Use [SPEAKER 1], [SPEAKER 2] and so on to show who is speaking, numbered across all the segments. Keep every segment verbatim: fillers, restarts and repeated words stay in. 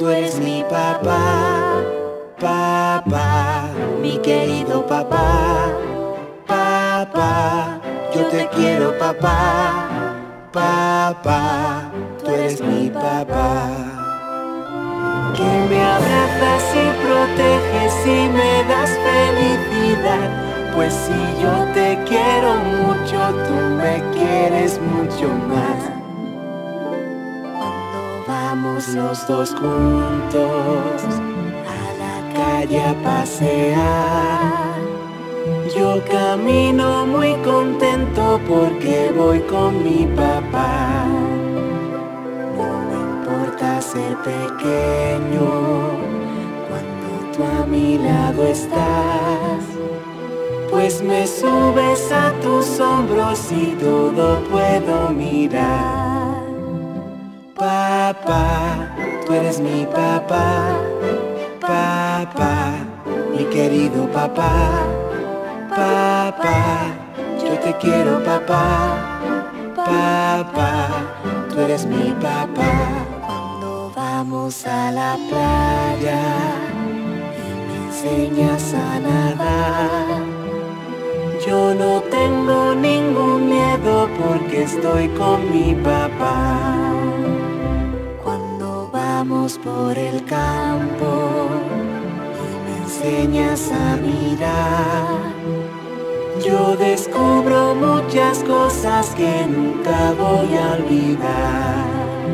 [SPEAKER 1] tú eres mi papá, papá, mi querido papá, papá, yo te quiero papá, papá, tú eres mi papá. Que me abrazas y proteges y me das felicidad, pues si yo te quiero mucho, tú me quieres mucho más. Cuando vamos los dos juntos a la calle a pasear, yo camino muy contento porque voy con mi papá. Ser pequeño cuando tú a mi lado estás, pues me subes a tus hombros y todo puedo mirar. Papá, tú eres mi papá, papá, mi querido papá, papá, yo te quiero papá, papá, tú eres mi papá. Vamos a la playa y me enseñas a nadar. Yo no tengo ningún miedo porque estoy con mi papá. Cuando vamos por el campo y me enseñas a mirar, yo descubro muchas cosas que nunca voy a olvidar.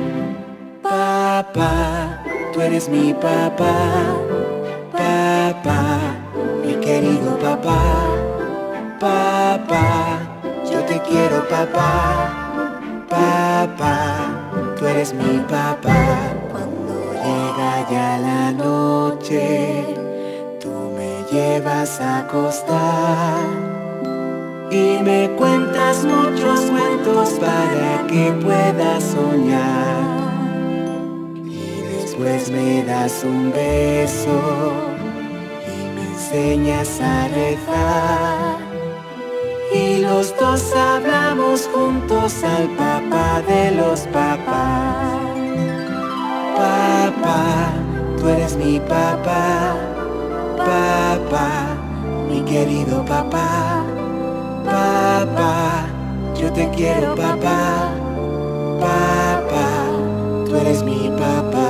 [SPEAKER 1] Papá, tú eres mi papá, papá, mi querido papá, papá, yo te quiero papá, papá, tú eres mi papá. Cuando llega ya la noche, tú me llevas a acostar y me cuentas muchos cuentos para que pueda soñar. Pues me das un beso y me enseñas a rezar, y los dos hablamos juntos al papá de los papás. Papá, tú eres mi papá, papá, mi querido papá, papá, yo te quiero papá, papá, tú eres mi papá.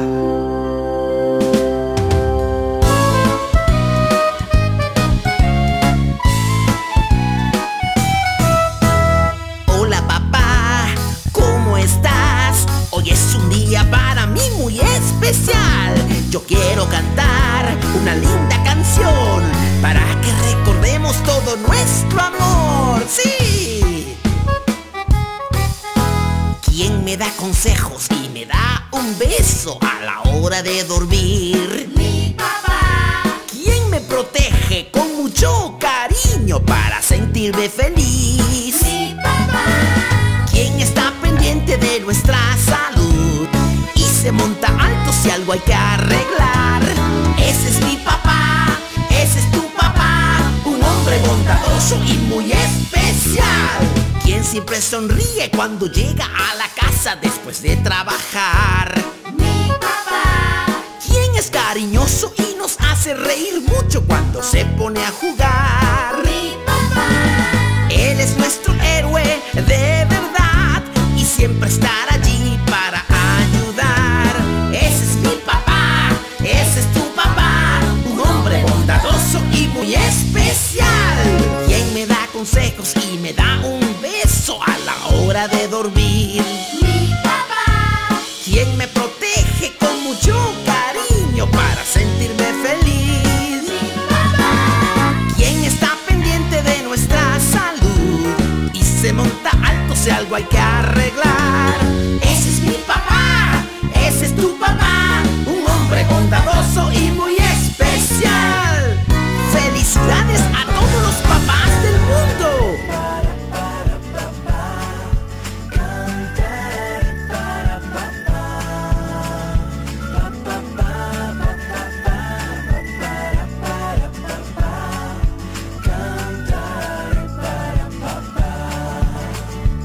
[SPEAKER 2] Hoy es un día para mí muy especial. Yo quiero cantar una linda canción para que recordemos todo nuestro amor. ¡Sí! ¿Quién me da consejos y me da un beso a la hora de dormir?
[SPEAKER 3] Mi papá.
[SPEAKER 2] ¿Quién me protege con mucho cariño para sentirme feliz?
[SPEAKER 3] Mi papá.
[SPEAKER 2] ¿Quién está pendiente de nuestra salud y se monta alto si algo hay que arreglar? Ese es mi papá, ese es tu papá, un hombre bondadoso y muy especial. ¿Quién siempre sonríe cuando llega a la casa después de trabajar?
[SPEAKER 3] Mi papá.
[SPEAKER 2] ¿Quién es cariñoso y nos hace reír mucho cuando se pone a jugar?
[SPEAKER 3] Mi papá.
[SPEAKER 2] Él es nuestro héroe de verdad y siempre estará allí para ayudar. Ese es mi papá, ese es tu papá, un hombre bondadoso y muy especial. Quien me da consejos y me da un beso a la hora de dormir.
[SPEAKER 3] Mi papá.
[SPEAKER 2] Quien me protege con mucho cariño para sentirme feliz.
[SPEAKER 3] Mi papá.
[SPEAKER 2] Quien está pendiente de nuestra salud y se monta alto si algo hay que arreglar. Ese es mi papá, ese es tu papá, un hombre bondadoso y muy especial. Felicidades a todos los papás del mundo.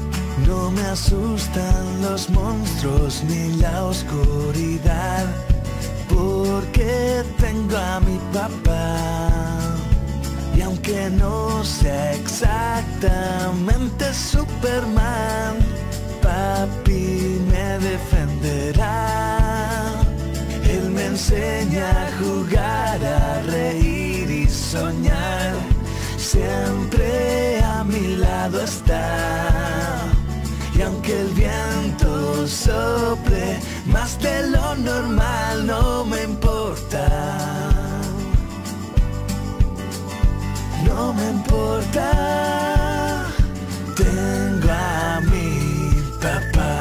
[SPEAKER 4] No me asustan los monstruos ni la oscuridad.
[SPEAKER 1] porque tengo a mi papá. Y aunque no sea exactamente Superman, papi me defenderá. Él me enseña a jugar, a reír y soñar. Siempre a mi lado está. Y aunque el viento sople más de lo normal, no me importa. No me importa. Tengo a mi papá.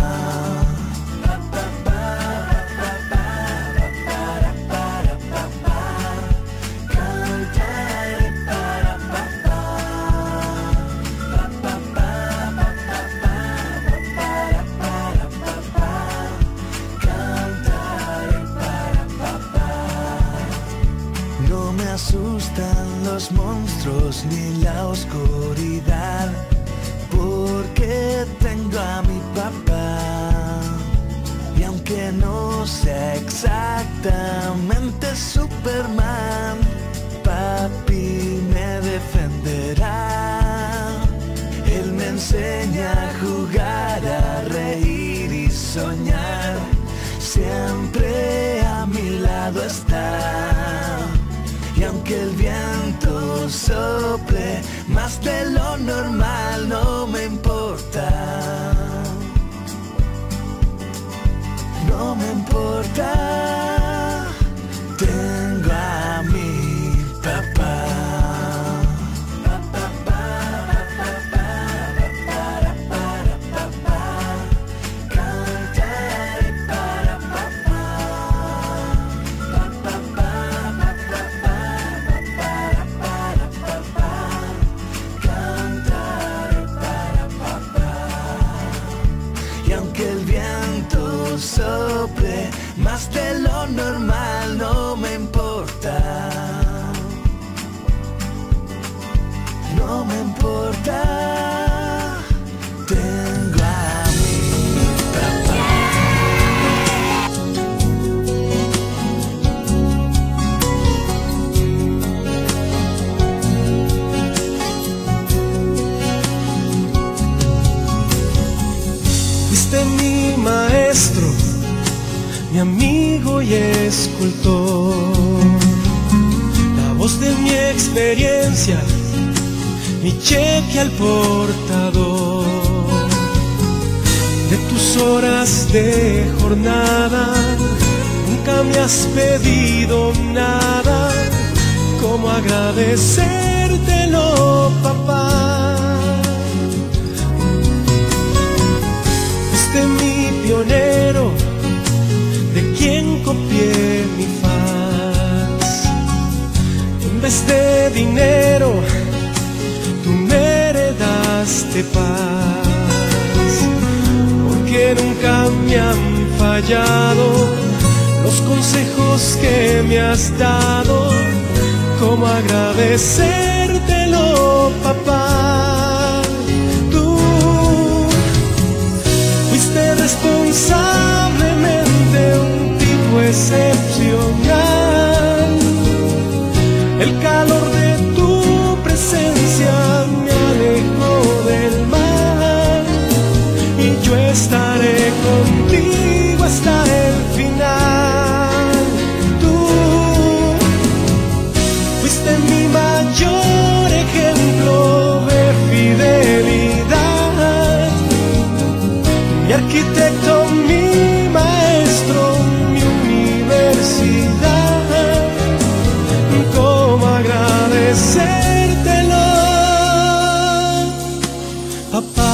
[SPEAKER 1] No me asustan los monstruos ni la oscuridad, porque tengo a mi papá. Y aunque no sea exactamente Superman, papi me defenderá. Él me enseña a jugar, a reír y soñar. Siempre a mi lado está. Y aunque el viento sople más de lo normal, no me importa. No me importa. Tengo a mi papá. Sople más de lo normal, no me importa. No me importa. Tengo a mi papá.
[SPEAKER 4] Fuiste mi maestro, mi amigo y escultor, la voz de mi experiencia, mi cheque al portador, de tus horas de jornada, nunca me has pedido nada, ¿cómo agradecértelo, papá? Fuiste mi pionero, de quien copié mi faz. En vez de dinero, tú me heredaste paz. Porque nunca me han fallado los consejos que me has dado. ¿Cómo agradecértelo, papá? Tú fuiste responsablemente un tipo excepcional. El calor de tu presencia me alejó del mal, y yo estaré contigo hasta el final. Tú fuiste mi mayor ejemplo de fidelidad, mi arquitecto, mi maestro, mi universidad. ¿Cómo agradecértelo, papá?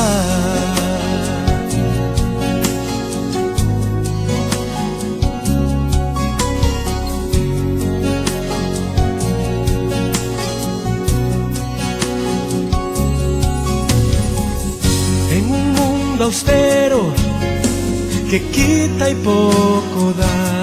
[SPEAKER 4] En un mundo austero que quita y poco da,